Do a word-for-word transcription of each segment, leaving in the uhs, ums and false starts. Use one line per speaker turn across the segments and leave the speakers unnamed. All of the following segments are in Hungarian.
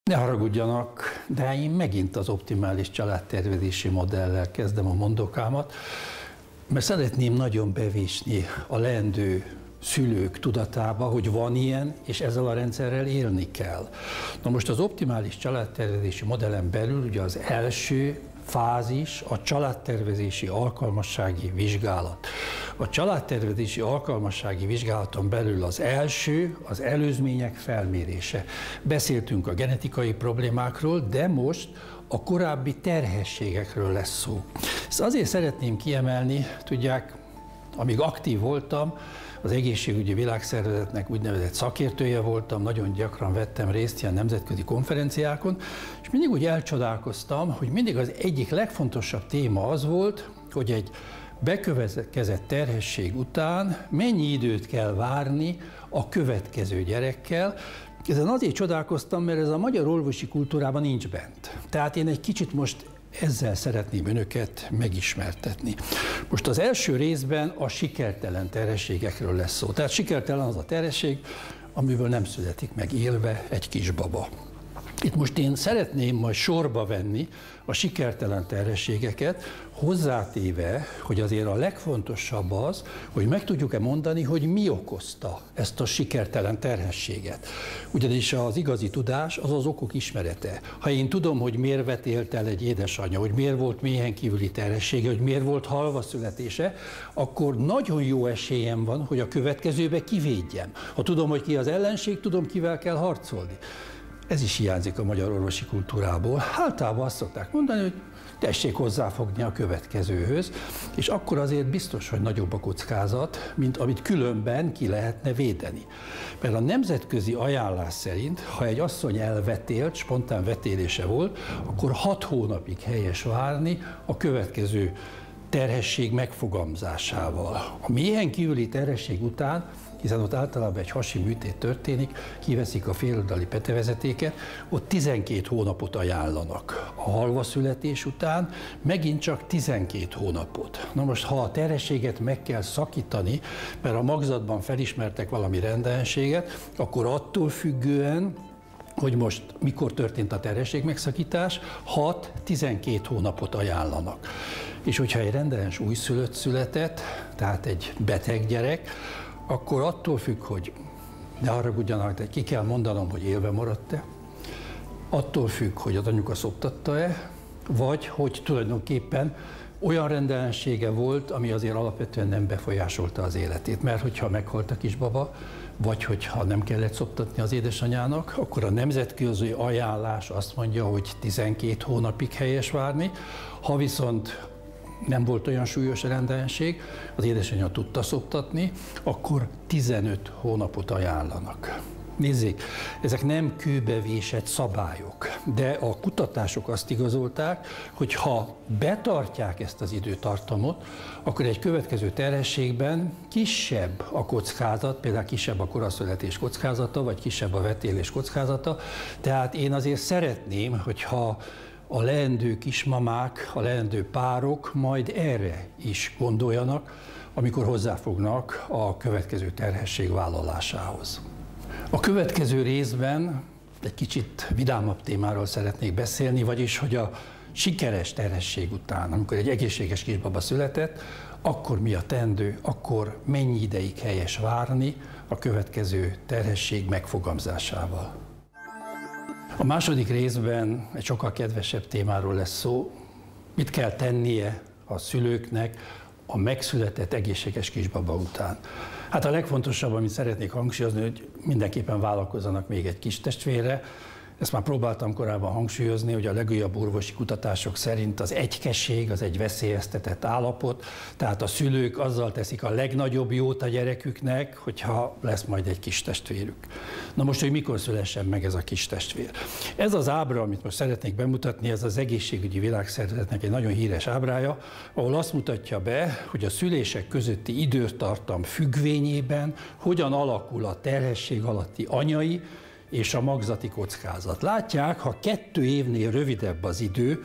Ne haragudjanak, de én megint az optimális családtervezési modellel kezdem a mondokámat, mert szeretném nagyon bevésni a leendő szülők tudatába, hogy van ilyen, és ezzel a rendszerrel élni kell. Na most az optimális családtervezési modellen belül ugye az első fázis a családtervezési alkalmassági vizsgálat. A családtervezési alkalmassági vizsgálaton belül az első az előzmények felmérése. Beszéltünk a genetikai problémákról, de most a korábbi terhességekről lesz szó. Ezt azért szeretném kiemelni, tudják, amíg aktív voltam, az egészségügyi világszervezetnek úgynevezett szakértője voltam, nagyon gyakran vettem részt ilyen nemzetközi konferenciákon, és mindig úgy elcsodálkoztam, hogy mindig az egyik legfontosabb téma az volt, hogy egy bekövetkezett terhesség után mennyi időt kell várni a következő gyerekkel. Ezen azért csodálkoztam, mert ez a magyar orvosi kultúrában nincs bent. Tehát én egy kicsit most ezzel szeretném önöket megismertetni. Most az első részben a sikertelen terhességekről lesz szó. Tehát sikertelen az a terhesség, amiből nem születik meg élve egy kisbaba. Itt most én szeretném majd sorba venni a sikertelen terhességeket, hozzátéve, hogy azért a legfontosabb az, hogy meg tudjuk-e mondani, hogy mi okozta ezt a sikertelen terhességet. Ugyanis az igazi tudás az az okok ismerete. Ha én tudom, hogy miért vetélt el egy édesanyja, hogy miért volt méhen kívüli terhessége, hogy miért volt halva születése, akkor nagyon jó esélyem van, hogy a következőbe kivédjem. Ha tudom, hogy ki az ellenség, tudom, kivel kell harcolni. Ez is hiányzik a magyar orvosi kultúrából. Általában azt szokták mondani, hogy tessék hozzáfogni a következőhöz, és akkor azért biztos, hogy nagyobb a kockázat, mint amit különben ki lehetne védeni. Mert a nemzetközi ajánlás szerint, ha egy asszony elvetélt, spontán vetélése volt, akkor hat hónapig helyes várni a következő terhesség megfogalmazásával. A méhen kívüli terhesség után, hiszen ott általában egy hasi műtét történik, kiveszik a féloldali petevezetéket, ott tizenkét hónapot ajánlanak. A halva születés után megint csak tizenkét hónapot. Na most, ha a terhességet meg kell szakítani, mert a magzatban felismertek valami rendellenséget, akkor attól függően, hogy most mikor történt a terhesség megszakítás, hat-tizenkét hónapot ajánlanak. És hogyha egy rendellenes újszülött született, tehát egy beteg gyerek, akkor attól függ, hogy ne haragudjanak, de ki kell mondanom, hogy élve maradt-e, attól függ, hogy az anyuka szoptatta-e, vagy hogy tulajdonképpen olyan rendellensége volt, ami azért alapvetően nem befolyásolta az életét. Mert hogyha meghalt a kisbaba, vagy hogyha nem kellett szoptatni az édesanyának, akkor a nemzetközi ajánlás azt mondja, hogy tizenkét hónapig helyes várni. Ha viszont nem volt olyan súlyos rendellenség, az édesanyja tudta szoptatni, akkor tizenöt hónapot ajánlanak. Nézzék, ezek nem kőbevésett szabályok, de a kutatások azt igazolták, hogy ha betartják ezt az időtartamot, akkor egy következő terhességben kisebb a kockázat, például kisebb a koraszületés kockázata, vagy kisebb a vetélés kockázata. Tehát én azért szeretném, hogyha a leendő kismamák, a leendő párok majd erre is gondoljanak, amikor hozzáfognak a következő terhesség vállalásához. A következő részben egy kicsit vidámabb témáról szeretnék beszélni, vagyis, hogy a sikeres terhesség után, amikor egy egészséges kisbaba született, akkor mi a teendő, akkor mennyi ideig helyes várni a következő terhesség megfogalmazásával. A második részben egy sokkal kedvesebb témáról lesz szó, mit kell tennie a szülőknek a megszületett egészséges kisbaba után. Hát a legfontosabb, amit szeretnék hangsúlyozni, hogy mindenképpen vállalkozzanak még egy kis testvérre. Ezt már próbáltam korábban hangsúlyozni, hogy a legújabb orvosi kutatások szerint az egykesség az egy veszélyeztetett állapot, tehát a szülők azzal teszik a legnagyobb jót a gyereküknek, hogyha lesz majd egy kis testvérük. Na most, hogy mikor szülessen meg ez a kis testvér? Ez az ábra, amit most szeretnék bemutatni, ez az egészségügyi világszervezetnek egy nagyon híres ábrája, ahol azt mutatja be, hogy a szülések közötti időtartam függvényében hogyan alakul a terhesség alatti anyai és a magzati kockázat. Látják, ha kettő évnél rövidebb az idő,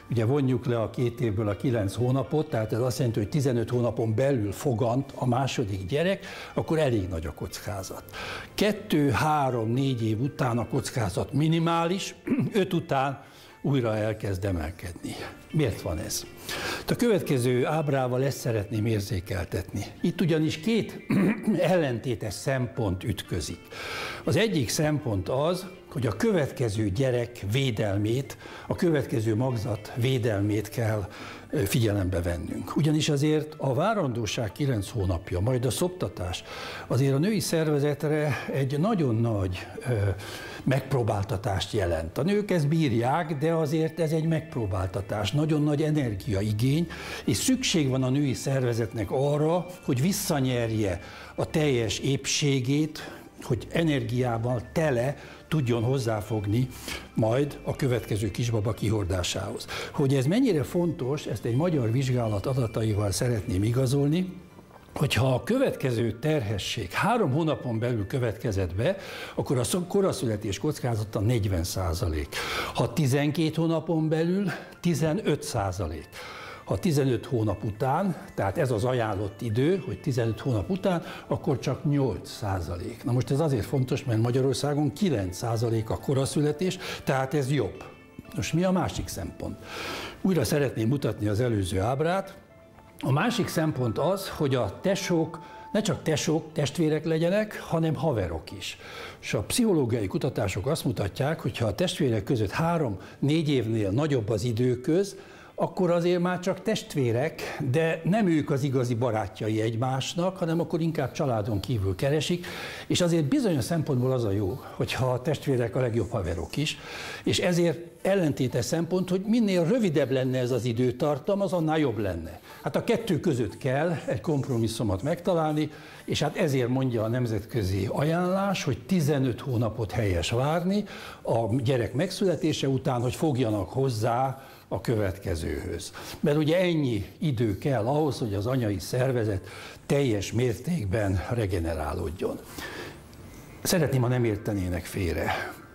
ugye vonjuk le a két évből a kilenc hónapot, tehát ez azt jelenti, hogy tizenöt hónapon belül fogant a második gyerek, akkor elég nagy a kockázat. Kettő, három, négy év után a kockázat minimális, öt után újra elkezd emelkedni. Miért van ez? A következő ábrával ezt szeretném érzékeltetni. Itt ugyanis két ellentétes szempont ütközik. Az egyik szempont az, hogy a következő gyerek védelmét, a következő magzat védelmét kell figyelembe vennünk. Ugyanis azért a várandóság kilenc hónapja, majd a szoptatás azért a női szervezetre egy nagyon nagy ö, megpróbáltatást jelent. A nők ezt bírják, de azért ez egy megpróbáltatás, nagyon nagy energiaigény, és szükség van a női szervezetnek arra, hogy visszanyerje a teljes épségét, hogy energiával tele tudjon hozzáfogni majd a következő kisbaba kihordásához. Hogy ez mennyire fontos, ezt egy magyar vizsgálat adataival szeretném igazolni, hogyha a következő terhesség három hónapon belül következett be, akkor a koraszületés kockázata negyven százalék. Ha tizenkét hónapon belül tizenöt százalék. Ha tizenöt hónap után, tehát ez az ajánlott idő, hogy tizenöt hónap után, akkor csak nyolc százalék. Na most ez azért fontos, mert Magyarországon kilenc százalék a koraszületés, tehát ez jobb. Most mi a másik szempont? Újra szeretném mutatni az előző ábrát. A másik szempont az, hogy a tesók ne csak tesók, testvérek legyenek, hanem haverok is. És a pszichológiai kutatások azt mutatják, hogy ha a testvérek között három-négy évnél nagyobb az időköz, akkor azért már csak testvérek, de nem ők az igazi barátjai egymásnak, hanem akkor inkább családon kívül keresik, és azért bizonyos szempontból az a jó, hogyha a testvérek a legjobb haverok is, és ezért ellentétes szempont, hogy minél rövidebb lenne ez az időtartam, az annál jobb lenne. Hát a kettő között kell egy kompromisszumot megtalálni, és hát ezért mondja a nemzetközi ajánlás, hogy tizenöt hónapot helyes várni a gyerek megszületése után, hogy fogjanak hozzá a következőhöz. Mert ugye ennyi idő kell ahhoz, hogy az anyai szervezet teljes mértékben regenerálódjon. Szeretném, ha nem értenének félre.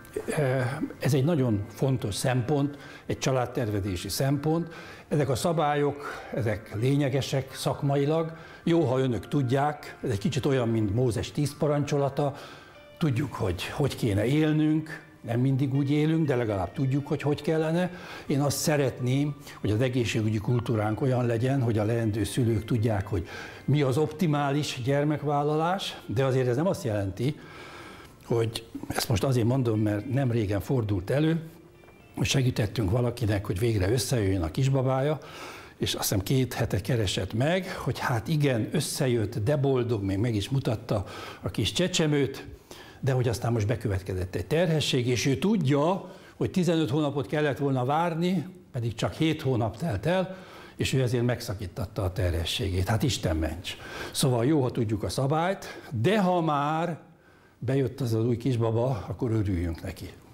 Ez egy nagyon fontos szempont, egy családtervezési szempont. Ezek a szabályok, ezek lényegesek szakmailag. Jó, ha önök tudják, ez egy kicsit olyan, mint Mózes tíz parancsolata. Tudjuk, hogy hogy kéne élnünk, nem mindig úgy élünk, de legalább tudjuk, hogy hogy kellene. Én azt szeretném, hogy az egészségügyi kultúránk olyan legyen, hogy a leendő szülők tudják, hogy mi az optimális gyermekvállalás, de azért ez nem azt jelenti, hogy ezt most azért mondom, mert nem régen fordult elő, hogy segítettünk valakinek, hogy végre összejöjjön a kisbabája, és azt hiszem két hete keresett meg, hogy hát igen, összejött, de boldog, még meg is mutatta a kis csecsemőt, de hogy aztán most bekövetkezett egy terhesség, és ő tudja, hogy tizenöt hónapot kellett volna várni, pedig csak hét hónap telt el, és ő ezért megszakítatta a terhességét. Hát Isten ments. Szóval jó, ha tudjuk a szabályt, de ha már bejött az az új kisbaba, akkor örüljünk neki.